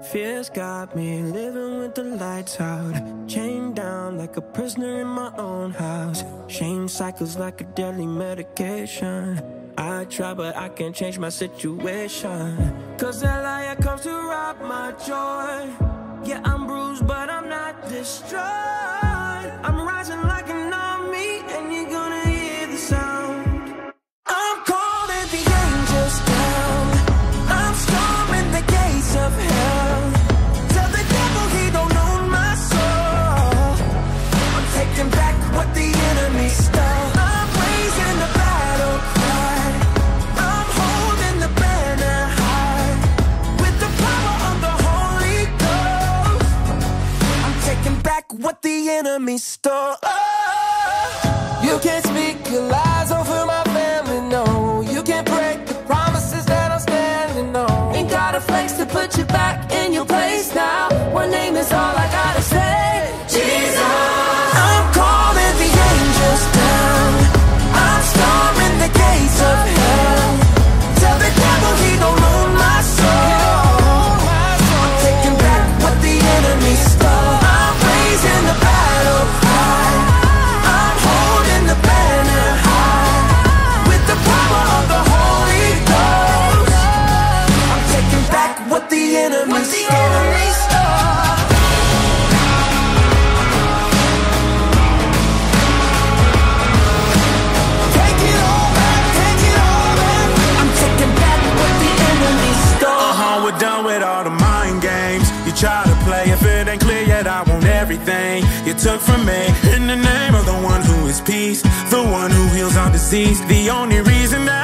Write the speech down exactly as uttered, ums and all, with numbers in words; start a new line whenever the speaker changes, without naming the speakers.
Fears got me living with the lights out, chained down like a prisoner in my own house. Shame cycles like a deadly medication. I try but I can't change my situation, cause that liar comes to rob my joy. Yeah, I'm bruised but I'm not destroyed. I'm rising like an army and you're gonna hear the sound. I'm calling the angels down, I'm storming the gates of hell. Tell the devil he don't own my soul. I'm taking back what the enemy stole. I'm raising the battle cry, I'm holding the banner high. With the power of the Holy Ghost, I'm taking back what the enemy stole. Oh, you can't speak your lies over my family, no. You can't break the promises that I'm standing on. Ain't got a flex to put you back in your place now. One name is all I gotta say, Jesus. I'm calling the angels down, I'm storming the gates of hell. Tell the devil he don't own my soul. I'm taking back what the enemy stole. I'm raising the battle cry, I'm holding the banner high. With the power of the Holy Ghost, I'm taking back what the enemy stole. Take it all back, take it all back. I'm taking back what the enemy stole.
Uh-huh, we're done with all the mind games you try to play. If it ain't clear yet, I want everything you took from me. In the name of the one who is peace, the one who heals all disease, the only reason that